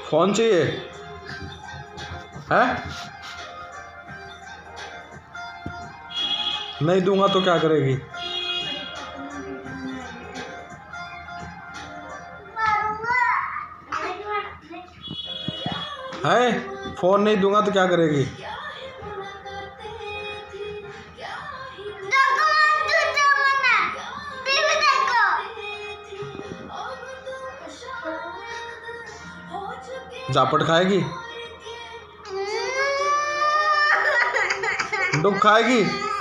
Phone चाहिए है? नहीं दूंगा तो क्या करेगी? है फोन नहीं दूंगा तो क्या करेगी? झापट खाएगी? डुक खाएगी?